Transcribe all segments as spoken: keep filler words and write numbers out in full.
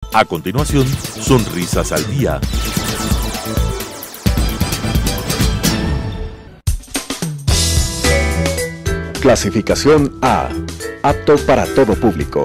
A continuación, Sonrisas al Día. Clasificación A. Apto para todo público.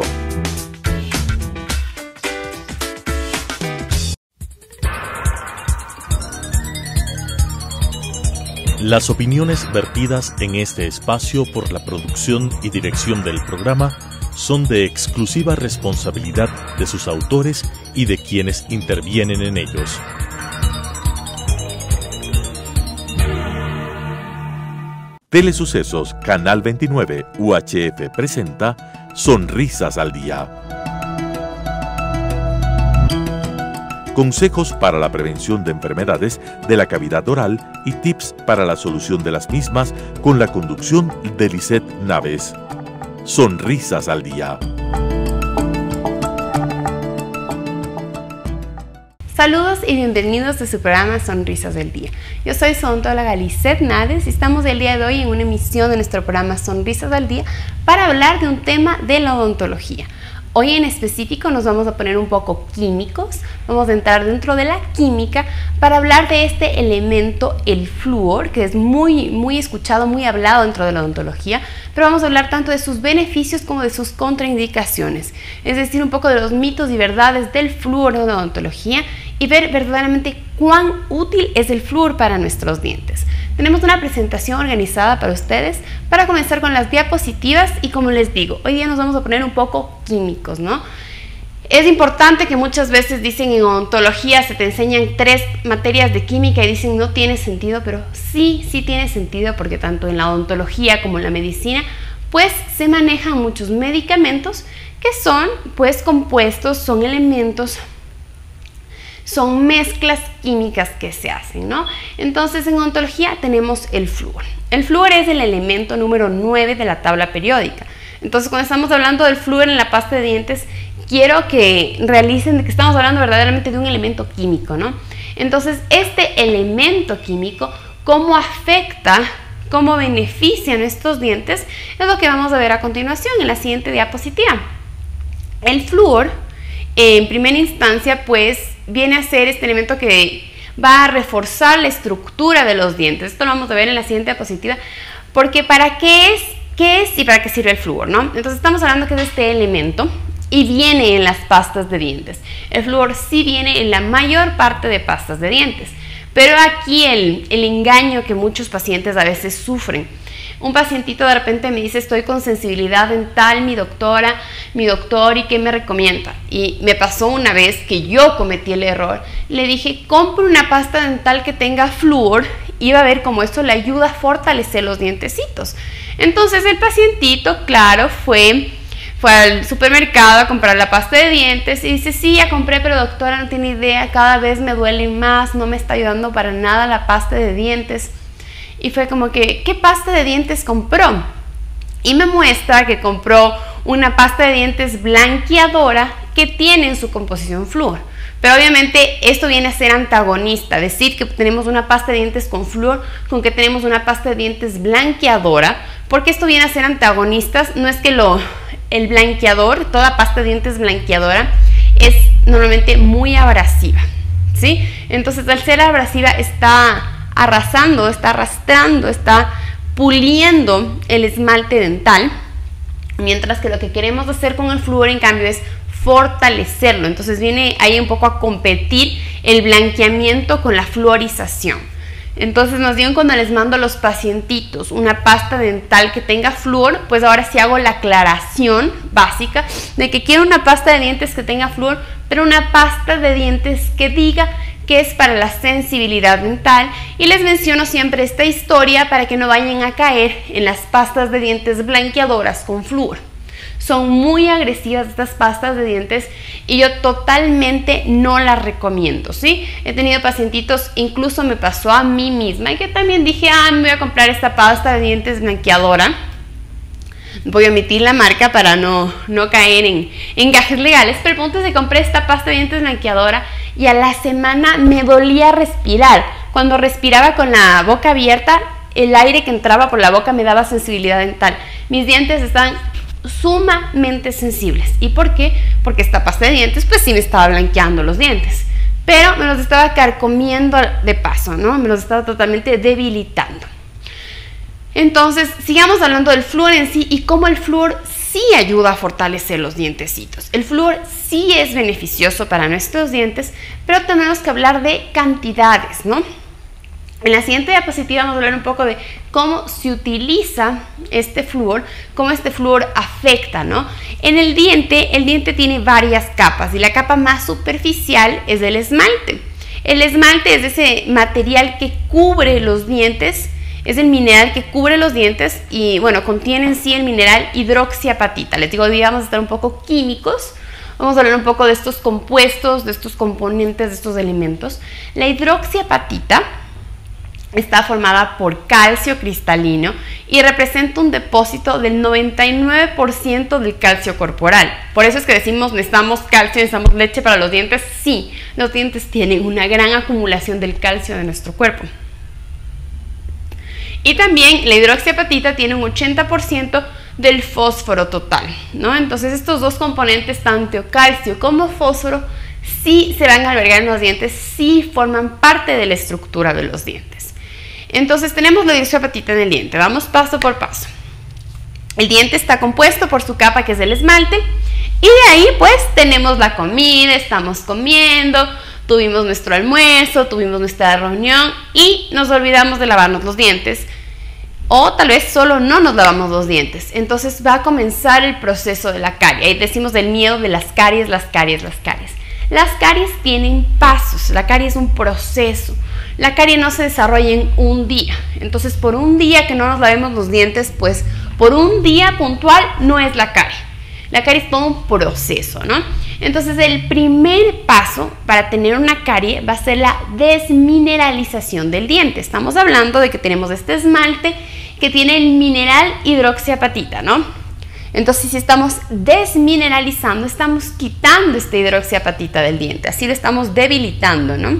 Las opiniones vertidas en este espacio por la producción y dirección del programa son de exclusiva responsabilidad de sus autores y de quienes intervienen en ellos. Telesucesos Canal veintinueve U H F presenta Sonrisas al Día. Consejos para la prevención de enfermedades de la cavidad oral y tips para la solución de las mismas con la conducción de Lisette Naves. Sonrisas al Día. Saludos y bienvenidos a su programa Sonrisas del Día. Yo soy su odontóloga Lisette Naves y estamos el día de hoy en una emisión de nuestro programa Sonrisas del Día para hablar de un tema de la odontología. Hoy en específico nos vamos a poner un poco químicos, vamos a entrar dentro de la química para hablar de este elemento, el flúor, que es muy, muy escuchado, muy hablado dentro de la odontología, pero vamos a hablar tanto de sus beneficios como de sus contraindicaciones, es decir, un poco de los mitos y verdades del flúor en la odontología y ver verdaderamente cuán útil es el flúor para nuestros dientes. Tenemos una presentación organizada para ustedes para comenzar con las diapositivas y como les digo, hoy día nos vamos a poner un poco químicos, ¿no? Es importante que muchas veces dicen en odontología se te enseñan tres materias de química y dicen no tiene sentido, pero sí, sí tiene sentido porque tanto en la odontología como en la medicina pues se manejan muchos medicamentos que son pues compuestos, son elementos, son mezclas químicas que se hacen, ¿no? Entonces en odontología tenemos el flúor. El flúor es el elemento número nueve de la tabla periódica. Entonces cuando estamos hablando del flúor en la pasta de dientes, quiero que realicen que estamos hablando verdaderamente de un elemento químico, ¿no? Entonces este elemento químico, ¿cómo afecta, cómo beneficia a nuestros dientes? Es lo que vamos a ver a continuación en la siguiente diapositiva. El flúor, en primera instancia, pues viene a ser este elemento que va a reforzar la estructura de los dientes. Esto lo vamos a ver en la siguiente diapositiva, porque ¿para qué es, qué es y para qué sirve el flúor, ¿no? Entonces estamos hablando que es este elemento y viene en las pastas de dientes. El flúor sí viene en la mayor parte de pastas de dientes, pero aquí el, el engaño que muchos pacientes a veces sufren. Un pacientito de repente me dice, estoy con sensibilidad dental, mi doctora, mi doctor, ¿y qué me recomienda? Y me pasó una vez que yo cometí el error. Le dije, compre una pasta dental que tenga flúor y va a ver cómo esto le ayuda a fortalecer los dientecitos. Entonces el pacientito, claro, fue, fue al supermercado a comprar la pasta de dientes y dice, sí, ya compré, pero doctora, no tiene idea, cada vez me duele más, no me está ayudando para nada la pasta de dientes. Y fue como que, ¿qué pasta de dientes compró? Y me muestra que compró una pasta de dientes blanqueadora que tiene en su composición flúor. Pero obviamente esto viene a ser antagonista, decir que tenemos una pasta de dientes con flúor con que tenemos una pasta de dientes blanqueadora, porque esto viene a ser antagonistas. No es que lo, el blanqueador, toda pasta de dientes blanqueadora es normalmente muy abrasiva, ¿sí? Entonces al ser abrasiva está arrasando, está arrastrando, está puliendo el esmalte dental, mientras que lo que queremos hacer con el flúor en cambio es fortalecerlo. Entonces viene ahí un poco a competir el blanqueamiento con la fluorización. Entonces nos digan cuando les mando a los pacientitos una pasta dental que tenga flúor, pues ahora sí hago la aclaración básica de que quiero una pasta de dientes que tenga flúor, pero una pasta de dientes que diga que es para la sensibilidad dental, y les menciono siempre esta historia para que no vayan a caer en las pastas de dientes blanqueadoras con flúor. Son muy agresivas estas pastas de dientes y yo totalmente no las recomiendo, ¿sí? He tenido pacientitos, incluso me pasó a mí misma, y que también dije, ah, me voy a comprar esta pasta de dientes blanqueadora. Voy a omitir la marca para no, no caer en encajes legales, pero el punto es que compré esta pasta de dientes blanqueadora y a la semana me dolía respirar. Cuando respiraba con la boca abierta, el aire que entraba por la boca me daba sensibilidad dental. Mis dientes están sumamente sensibles. ¿Y por qué? Porque esta pasta de dientes pues sí me estaba blanqueando los dientes, pero me los estaba carcomiendo de paso, ¿no? Me los estaba totalmente debilitando. Entonces, sigamos hablando del flúor en sí y cómo el flúor sí ayuda a fortalecer los dientecitos. El flúor sí es beneficioso para nuestros dientes, pero tenemos que hablar de cantidades, ¿no? En la siguiente diapositiva vamos a hablar un poco de cómo se utiliza este flúor, cómo este flúor afecta, ¿no? En el diente, el diente tiene varias capas y la capa más superficial es el esmalte. El esmalte es ese material que cubre los dientes, es el mineral que cubre los dientes y, bueno, contiene en sí el mineral hidroxiapatita. Les digo, hoy vamos a estar un poco químicos. Vamos a hablar un poco de estos compuestos, de estos componentes, de estos elementos. La hidroxiapatita está formada por calcio cristalino y representa un depósito del noventa y nueve por ciento del calcio corporal. Por eso es que decimos, necesitamos calcio, necesitamos leche para los dientes. Sí, los dientes tienen una gran acumulación del calcio de nuestro cuerpo. Y también la hidroxiapatita tiene un ochenta por ciento del fósforo total, ¿no? Entonces estos dos componentes, tanto calcio como fósforo, sí se van a albergar en los dientes, sí forman parte de la estructura de los dientes. Entonces tenemos la hidroxiapatita en el diente, vamos paso por paso. El diente está compuesto por su capa que es el esmalte y de ahí pues tenemos la comida, estamos comiendo, tuvimos nuestro almuerzo, tuvimos nuestra reunión y nos olvidamos de lavarnos los dientes o tal vez solo no nos lavamos los dientes. Entonces va a comenzar el proceso de la carie. Ahí decimos del miedo de las caries, las caries, las caries. Las caries tienen pasos, la carie es un proceso. La carie no se desarrolla en un día. Entonces por un día que no nos lavemos los dientes, pues por un día puntual no es la carie. La carie es todo un proceso, ¿no? Entonces el primer paso para tener una carie va a ser la desmineralización del diente. Estamos hablando de que tenemos este esmalte que tiene el mineral hidroxiapatita, ¿no? Entonces si estamos desmineralizando, estamos quitando esta hidroxiapatita del diente, así lo estamos debilitando, ¿no?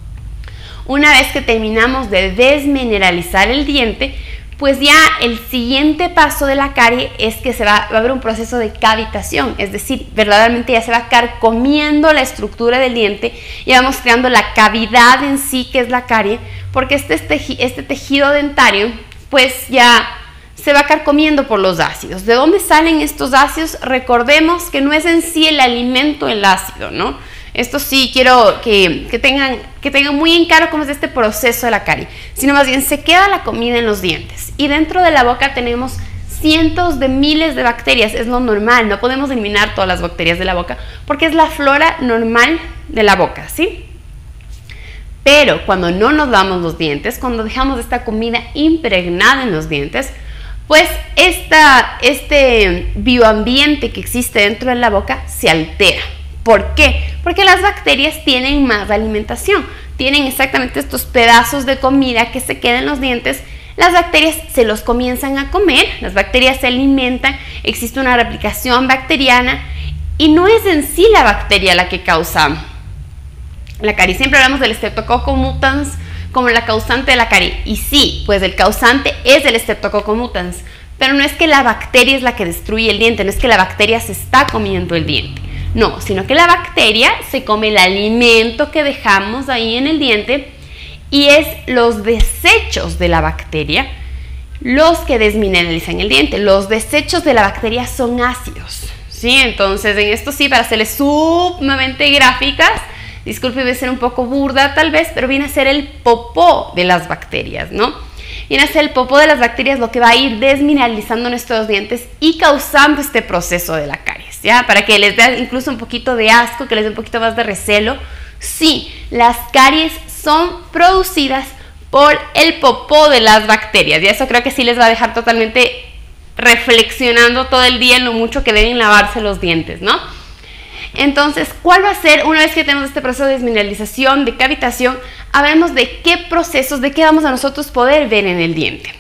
Una vez que terminamos de desmineralizar el diente, pues ya el siguiente paso de la carie es que se va, va a haber un proceso de cavitación, es decir, verdaderamente ya se va carcomiendo la estructura del diente y vamos creando la cavidad en sí que es la carie, porque este, este, este tejido dentario pues ya se va carcomiendo por los ácidos. ¿De dónde salen estos ácidos? Recordemos que no es en sí el alimento el ácido, ¿no? Esto sí quiero que, que, tengan, que tengan muy en claro cómo es este proceso de la carie, sino más bien se queda la comida en los dientes y dentro de la boca tenemos cientos de miles de bacterias, es lo normal, no podemos eliminar todas las bacterias de la boca porque es la flora normal de la boca, ¿sí? Pero cuando no nos lavamos los dientes, cuando dejamos esta comida impregnada en los dientes, pues esta, este bioambiente que existe dentro de la boca se altera. ¿Por qué? Porque las bacterias tienen más alimentación, tienen exactamente estos pedazos de comida que se quedan en los dientes, las bacterias se los comienzan a comer, las bacterias se alimentan, existe una replicación bacteriana y no es en sí la bacteria la que causa la carie. Siempre hablamos del Streptococcus mutans como la causante de la carie y sí, pues el causante es el Streptococcus mutans, pero no es que la bacteria es la que destruye el diente, no es que la bacteria se está comiendo el diente. No, sino que la bacteria se come el alimento que dejamos ahí en el diente y es los desechos de la bacteria los que desmineralizan el diente. Los desechos de la bacteria son ácidos, ¿sí? Entonces, en esto sí, para hacerles sumamente gráficas, disculpe, voy a ser un poco burda tal vez, pero viene a ser el popó de las bacterias, ¿no? Viene a ser el popó de las bacterias lo que va a ir desmineralizando nuestros dientes y causando este proceso de la caries, ¿ya? Para que les dé incluso un poquito de asco, que les dé un poquito más de recelo. Sí, las caries son producidas por el popó de las bacterias y eso creo que sí les va a dejar totalmente reflexionando todo el día en lo mucho que deben lavarse los dientes, ¿no? Entonces, ¿cuál va a ser, una vez que tenemos este proceso de desmineralización, de cavitación, hablemos de qué procesos, de qué vamos a nosotros poder ver en el diente?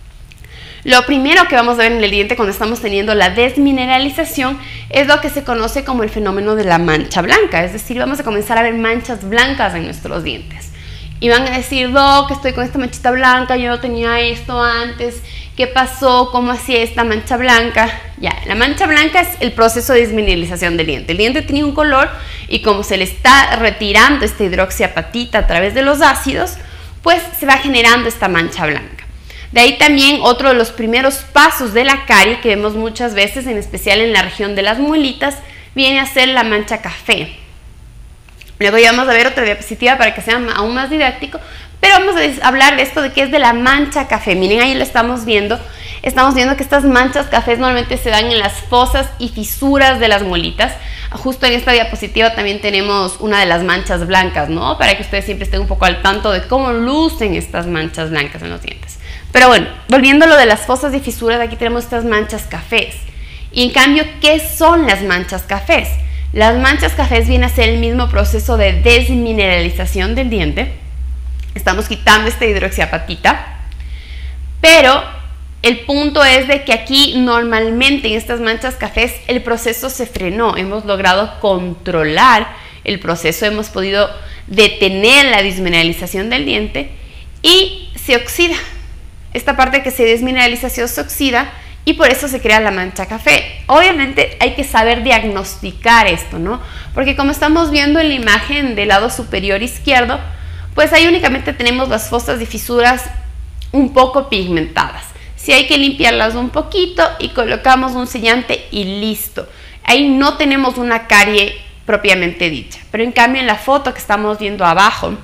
Lo primero que vamos a ver en el diente cuando estamos teniendo la desmineralización es lo que se conoce como el fenómeno de la mancha blanca, es decir, vamos a comenzar a ver manchas blancas en nuestros dientes. Y van a decir, no, que estoy con esta manchita blanca, yo no tenía esto antes, ¿Qué pasó? ¿Cómo hacía esta mancha blanca? Ya, la mancha blanca es el proceso de desmineralización del diente. El diente tenía un color y como se le está retirando esta hidroxiapatita a través de los ácidos, pues se va generando esta mancha blanca. De ahí también otro de los primeros pasos de la carie que vemos muchas veces, en especial en la región de las muelitas, viene a ser la mancha café. Luego ya vamos a ver otra diapositiva para que sea aún más didáctico, pero vamos a hablar de esto de qué es de la mancha café. Miren, ahí lo estamos viendo. Estamos viendo que estas manchas cafés normalmente se dan en las fosas y fisuras de las muelitas. Justo en esta diapositiva también tenemos una de las manchas blancas, ¿no? Para que ustedes siempre estén un poco al tanto de cómo lucen estas manchas blancas en los dientes. Pero bueno, volviendo a lo de las fosas y fisuras, aquí tenemos estas manchas cafés. Y en cambio, ¿qué son las manchas cafés? Las manchas cafés vienen a ser el mismo proceso de desmineralización del diente. Estamos quitando esta hidroxiapatita, pero el punto es de que aquí normalmente en estas manchas cafés el proceso se frenó. Hemos logrado controlar el proceso, hemos podido detener la desmineralización del diente y se oxida. Esta parte que se desmineraliza se oxida y por eso se crea la mancha café. Obviamente hay que saber diagnosticar esto, ¿no? Porque como estamos viendo en la imagen del lado superior izquierdo, pues ahí únicamente tenemos las fosas y fisuras un poco pigmentadas. Si hay que limpiarlas un poquito y colocamos un sellante y listo. Ahí no tenemos una carie propiamente dicha. Pero en cambio en la foto que estamos viendo abajo,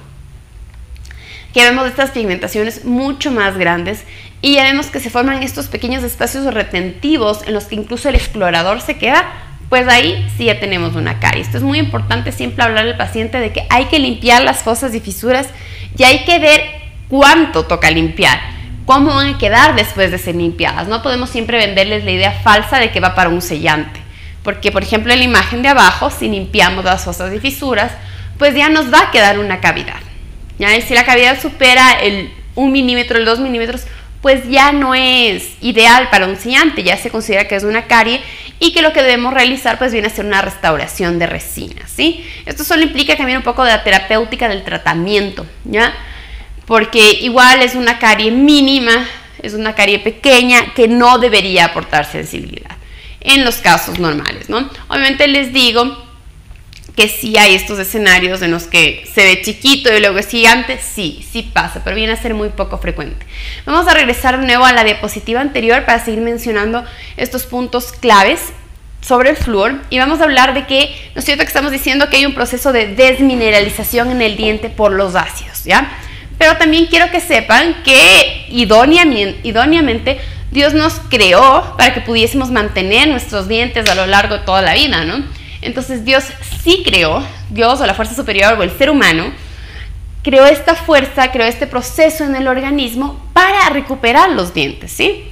que vemos estas pigmentaciones mucho más grandes y ya vemos que se forman estos pequeños espacios retentivos en los que incluso el explorador se queda, pues ahí sí ya tenemos una carie. Esto es muy importante siempre hablar al paciente de que hay que limpiar las fosas y fisuras y hay que ver cuánto toca limpiar, cómo van a quedar después de ser limpiadas. No podemos siempre venderles la idea falsa de que va para un sellante, porque por ejemplo en la imagen de abajo, si limpiamos las fosas y fisuras, pues ya nos va a quedar una cavidad. ¿Ya? Y si la cavidad supera el un milímetro, el dos milímetros, pues ya no es ideal para un sellante, ya se considera que es una carie y que lo que debemos realizar pues viene a ser una restauración de resina, ¿sí? Esto solo implica cambiar un poco de la terapéutica del tratamiento, ¿ya? Porque igual es una carie mínima, es una carie pequeña que no debería aportar sensibilidad en los casos normales, ¿no? Obviamente les digo que sí hay estos escenarios en los que se ve chiquito y luego es gigante, sí, sí pasa, pero viene a ser muy poco frecuente. Vamos a regresar de nuevo a la diapositiva anterior para seguir mencionando estos puntos claves sobre el flúor y vamos a hablar de que, ¿no es cierto que estamos diciendo que hay un proceso de desmineralización en el diente por los ácidos, ¿ya? Pero también quiero que sepan que idóneamente, idóneamente Dios nos creó para que pudiésemos mantener nuestros dientes a lo largo de toda la vida, ¿no? Entonces Dios sí creó, Dios o la fuerza superior o el ser humano, creó esta fuerza, creó este proceso en el organismo para recuperar los dientes, ¿sí?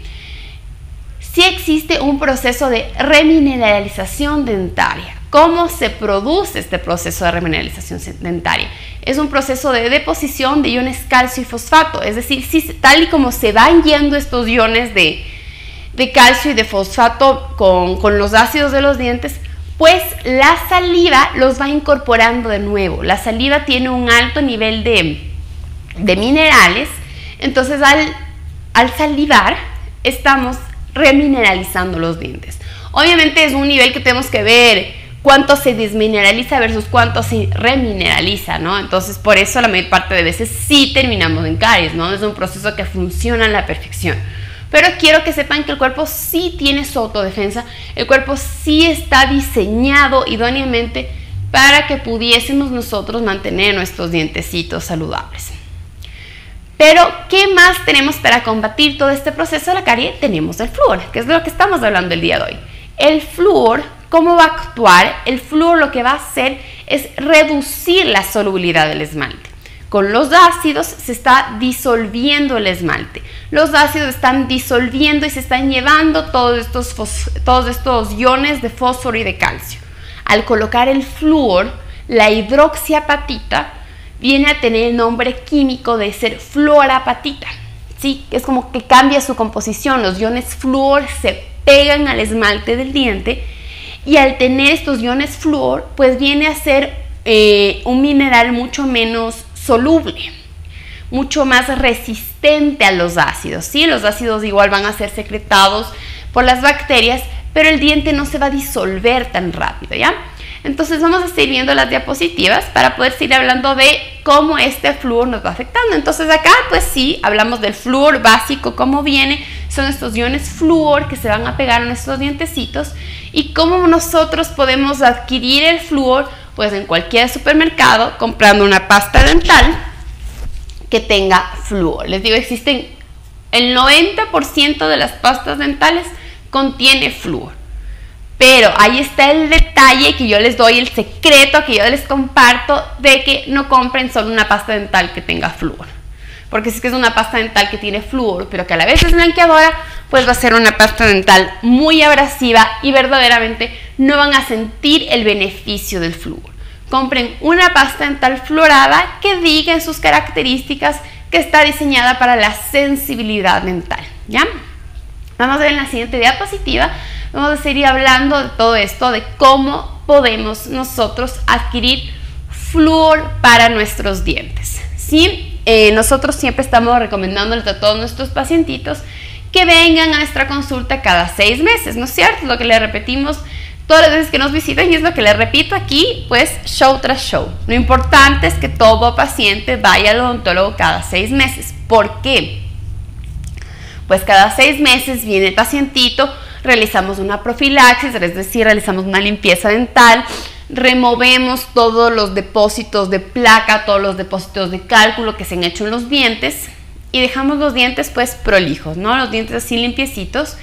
Sí existe un proceso de remineralización dentaria. ¿Cómo se produce este proceso de remineralización dentaria? Es un proceso de deposición de iones calcio y fosfato, es decir, si, tal y como se van yendo estos iones de, de calcio y de fosfato con, con los ácidos de los dientes, pues la saliva los va incorporando de nuevo. La saliva tiene un alto nivel de, de minerales, entonces al, al salivar estamos remineralizando los dientes. Obviamente es un nivel que tenemos que ver cuánto se desmineraliza versus cuánto se remineraliza, ¿no? Entonces por eso la mayor parte de veces sí terminamos en caries, ¿no? Es un proceso que funciona a la perfección. Pero quiero que sepan que el cuerpo sí tiene su autodefensa, el cuerpo sí está diseñado idóneamente para que pudiésemos nosotros mantener nuestros dientecitos saludables. Pero, ¿qué más tenemos para combatir todo este proceso de la carie? Tenemos el flúor, que es de lo que estamos hablando el día de hoy. El flúor, ¿cómo va a actuar? El flúor lo que va a hacer es reducir la solubilidad del esmalte. Con los ácidos se está disolviendo el esmalte. Los ácidos están disolviendo y se están llevando todos estos, todos estos iones de fósforo y de calcio. Al colocar el flúor, la hidroxiapatita viene a tener el nombre químico de ser fluorapatita, ¿sí? Es como que cambia su composición. Los iones flúor se pegan al esmalte del diente y al tener estos iones flúor, pues viene a ser eh, un mineral mucho menos soluble. mucho más resistente a los ácidos, ¿sí? Los ácidos igual van a ser secretados por las bacterias, pero el diente no se va a disolver tan rápido, ¿ya? Entonces vamos a seguir viendo las diapositivas para poder seguir hablando de cómo este flúor nos va afectando. Entonces acá pues sí, hablamos del flúor básico, cómo viene, son estos iones flúor que se van a pegar a nuestros dientecitos, y cómo nosotros podemos adquirir el flúor pues en cualquier supermercado comprando una pasta dental que tenga flúor. Les digo, existen el noventa por ciento de las pastas dentales contiene flúor. Pero ahí está el detalle que yo les doy, el secreto que yo les comparto, de que no compren solo una pasta dental que tenga flúor. Porque si es que es una pasta dental que tiene flúor, pero que a la vez es blanqueadora, pues va a ser una pasta dental muy abrasiva y verdaderamente no van a sentir el beneficio del flúor. Compren una pasta dental fluorada que diga en sus características que está diseñada para la sensibilidad dental, ¿ya? Vamos a ver en la siguiente diapositiva. Vamos a seguir hablando de todo esto, de cómo podemos nosotros adquirir flúor para nuestros dientes, ¿sí? Eh, nosotros siempre estamos recomendándoles a todos nuestros pacientitos que vengan a nuestra consulta cada seis meses, ¿no es cierto? Lo que les repetimos todas las veces que nos visitan, y es lo que les repito aquí, pues show tras show. Lo importante es que todo paciente vaya al odontólogo cada seis meses. ¿Por qué? Pues cada seis meses viene el pacientito, realizamos una profilaxis, es decir, realizamos una limpieza dental, removemos todos los depósitos de placa, todos los depósitos de cálculo que se han hecho en los dientes, y dejamos los dientes pues prolijos, ¿no? Los dientes así limpiecitos.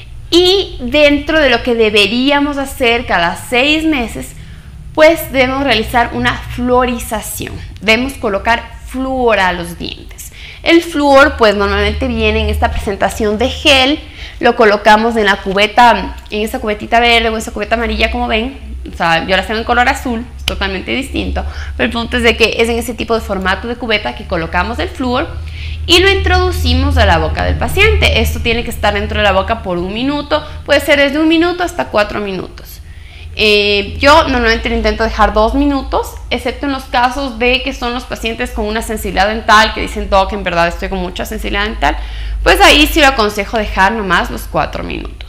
Y dentro de lo que deberíamos hacer cada seis meses, pues debemos realizar una fluorización, debemos colocar flúor a los dientes. El flúor pues normalmente viene en esta presentación de gel, lo colocamos en la cubeta, en esa cubetita verde o en esa cubeta amarilla, como ven. O sea, yo las tengo en color azul, es totalmente distinto, pero el punto es de que es en ese tipo de formato de cubeta que colocamos el flúor y lo introducimos a la boca del paciente. Esto tiene que estar dentro de la boca por un minuto, puede ser desde un minuto hasta cuatro minutos. Eh, yo normalmente lo intento dejar dos minutos, excepto en los casos de que son los pacientes con una sensibilidad dental, que dicen, doc, en verdad estoy con mucha sensibilidad dental, pues ahí sí lo aconsejo dejar nomás los cuatro minutos.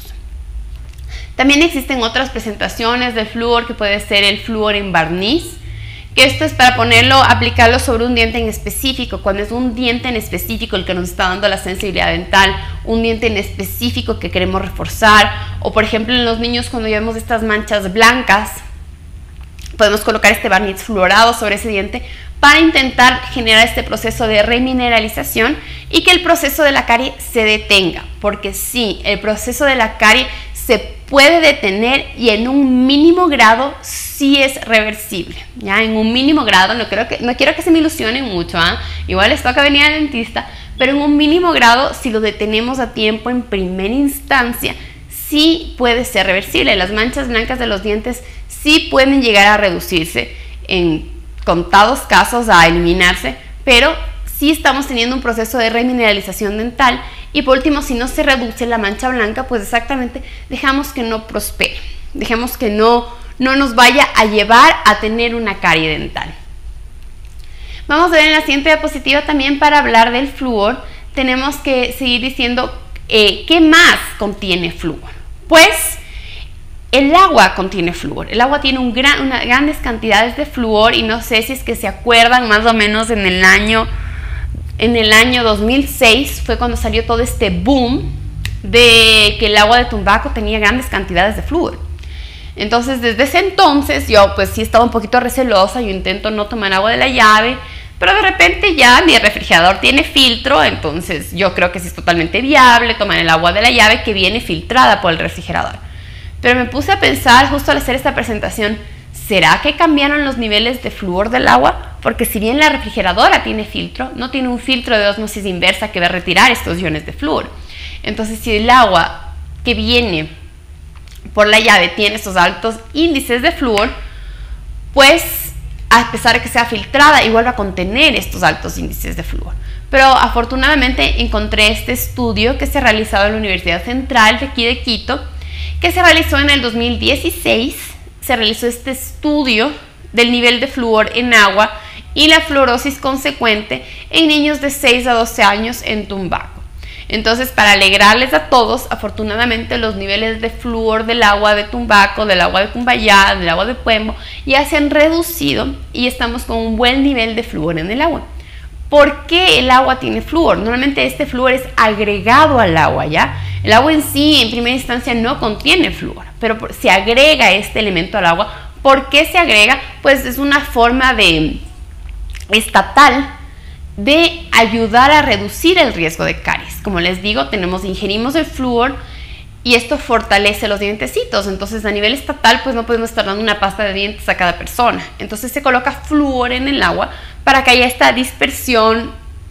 También existen otras presentaciones del flúor, que puede ser el flúor en barniz, que esto es para ponerlo, aplicarlo sobre un diente en específico, cuando es un diente en específico el que nos está dando la sensibilidad dental, un diente en específico que queremos reforzar, o por ejemplo en los niños cuando ya vemos estas manchas blancas, podemos colocar este barniz fluorado sobre ese diente para intentar generar este proceso de remineralización y que el proceso de la carie se detenga, porque sí, el proceso de la carie se puede detener y en un mínimo grado sí es reversible, ya en un mínimo grado, no, creo que, no quiero que se me ilusionen mucho, ¿eh? Igual les toca venir al dentista, pero en un mínimo grado, si lo detenemos a tiempo en primera instancia, sí puede ser reversible. Las manchas blancas de los dientes sí pueden llegar a reducirse, en contados casos a eliminarse, pero sí estamos teniendo un proceso de remineralización dental. Y por último, si no se reduce la mancha blanca, pues exactamente dejamos que no prospere, dejemos que no, no nos vaya a llevar a tener una carie dental. Vamos a ver en la siguiente diapositiva también, para hablar del flúor, tenemos que seguir diciendo eh, qué más contiene flúor. Pues el agua contiene flúor, el agua tiene un gran, una, grandes cantidades de flúor, y no sé si es que se acuerdan, más o menos en el año... En el año dos mil seis fue cuando salió todo este boom de que el agua de Tumbaco tenía grandes cantidades de flúor. Entonces, desde ese entonces, yo pues sí estaba un poquito recelosa, yo intento no tomar agua de la llave, pero de repente ya mi refrigerador tiene filtro, entonces yo creo que sí es totalmente viable tomar el agua de la llave que viene filtrada por el refrigerador. Pero me puse a pensar justo al hacer esta presentación, ¿será que cambiaron los niveles de flúor del agua? Porque si bien la refrigeradora tiene filtro, no tiene un filtro de ósmosis inversa que va a retirar estos iones de flúor. Entonces, si el agua que viene por la llave tiene estos altos índices de flúor, pues a pesar de que sea filtrada, igual va a contener estos altos índices de flúor. Pero afortunadamente encontré este estudio que se ha realizado en la Universidad Central de aquí de Quito, que se realizó en el dos mil dieciséis. Se realizó este estudio del nivel de flúor en agua y la fluorosis consecuente en niños de seis a doce años en Tumbaco. Entonces, para alegrarles a todos, afortunadamente los niveles de flúor del agua de Tumbaco, del agua de Cumbayá, del agua de Puembo, ya se han reducido y estamos con un buen nivel de flúor en el agua. ¿Por qué el agua tiene flúor? Normalmente este flúor es agregado al agua, ¿ya? El agua en sí, en primera instancia, no contiene flúor, pero se agrega este elemento al agua. ¿Por qué se agrega? Pues es una forma de estatal de ayudar a reducir el riesgo de caries. Como les digo, tenemos, ingerimos el flúor y esto fortalece los dientecitos. Entonces, a nivel estatal, pues no podemos estar dando una pasta de dientes a cada persona. Entonces, se coloca flúor en el agua para que haya esta dispersión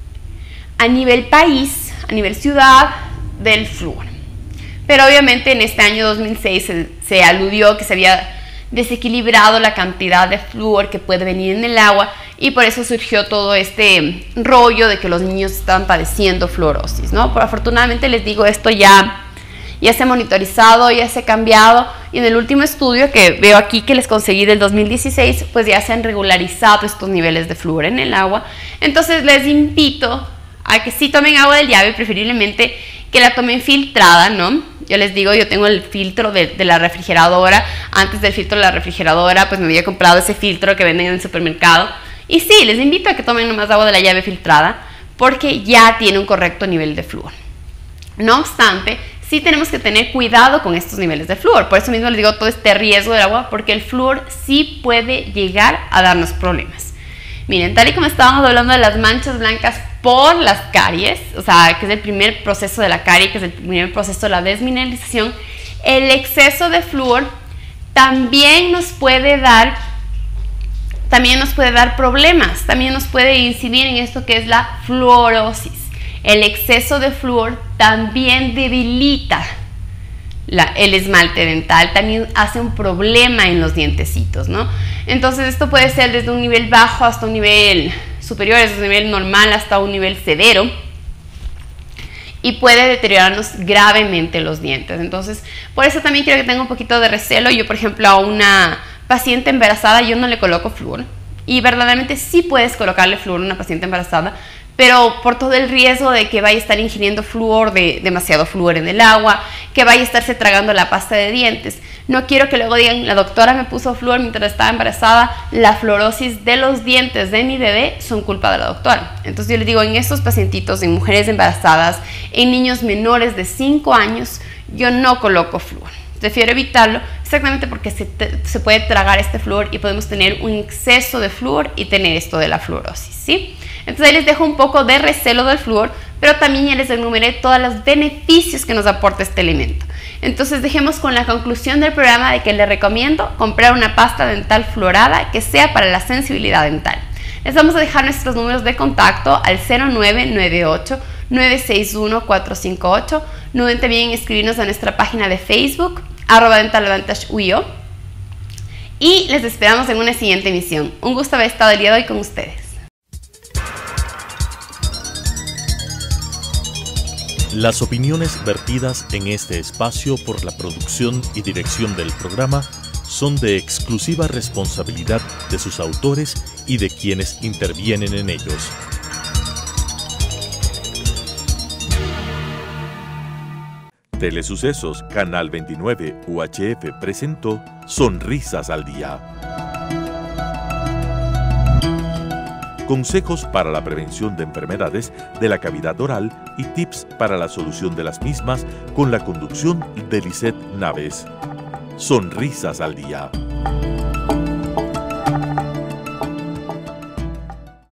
a nivel país, a nivel ciudad, del flúor. Pero obviamente en este año dos mil seis se, se aludió que se había desequilibrado la cantidad de flúor que puede venir en el agua y por eso surgió todo este rollo de que los niños estaban padeciendo fluorosis, ¿no? Pero afortunadamente les digo, esto ya, ya se ha monitorizado, ya se ha cambiado y en el último estudio que veo aquí que les conseguí del dos mil dieciséis, pues ya se han regularizado estos niveles de flúor en el agua. Entonces les invito a que sí tomen agua del llave, preferiblemente que la tomen filtrada, ¿no? Yo les digo, yo tengo el filtro de, de la refrigeradora. Antes del filtro de la refrigeradora, pues me había comprado ese filtro que venden en el supermercado. Y sí, les invito a que tomen nomás agua de la llave filtrada, porque ya tiene un correcto nivel de flúor. No obstante, sí tenemos que tener cuidado con estos niveles de flúor. Por eso mismo les digo todo este riesgo del agua, porque el flúor sí puede llegar a darnos problemas. Miren, tal y como estábamos hablando de las manchas blancas por las caries, o sea, que es el primer proceso de la carie, que es el primer proceso de la desmineralización, el exceso de flúor también nos puede dar, también nos puede dar problemas, también nos puede incidir en esto que es la fluorosis. El exceso de flúor también debilita La, el esmalte dental, también hace un problema en los dientecitos, ¿no? Entonces esto puede ser desde un nivel bajo hasta un nivel superior, desde un nivel normal hasta un nivel severo y puede deteriorarnos gravemente los dientes. Entonces, por eso también quiero que tenga un poquito de recelo. Yo, por ejemplo, a una paciente embarazada yo no le coloco flúor y verdaderamente sí puedes colocarle flúor a una paciente embarazada, pero por todo el riesgo de que vaya a estar ingiriendo flúor, de demasiado flúor en el agua, que vaya a estarse tragando la pasta de dientes. No quiero que luego digan, la doctora me puso flúor mientras estaba embarazada, la fluorosis de los dientes de mi bebé son culpa de la doctora. Entonces yo les digo, en estos pacientitos, en mujeres embarazadas, en niños menores de cinco años, yo no coloco flúor. Prefiero evitarlo exactamente porque se, te, se puede tragar este flúor y podemos tener un exceso de flúor y tener esto de la fluorosis, ¿sí? Entonces ahí les dejo un poco de recelo del flúor, pero también ya les enumeré todos los beneficios que nos aporta este elemento. Entonces dejemos con la conclusión del programa de que les recomiendo comprar una pasta dental fluorada que sea para la sensibilidad dental. Les vamos a dejar nuestros números de contacto al cero nueve nueve ocho, nueve seis uno, cuatro cinco ocho. No duden también escribirnos a nuestra página de Facebook, arroba Dental Advantage U I O. Y les esperamos en una siguiente emisión. Un gusto haber estado el día de hoy con ustedes. Las opiniones vertidas en este espacio por la producción y dirección del programa son de exclusiva responsabilidad de sus autores y de quienes intervienen en ellos. Telesucesos Canal veintinueve U H F presentó Sonrisas al Día. Consejos para la prevención de enfermedades de la cavidad oral y tips para la solución de las mismas con la conducción de Lisette Naves. Sonrisas al Día.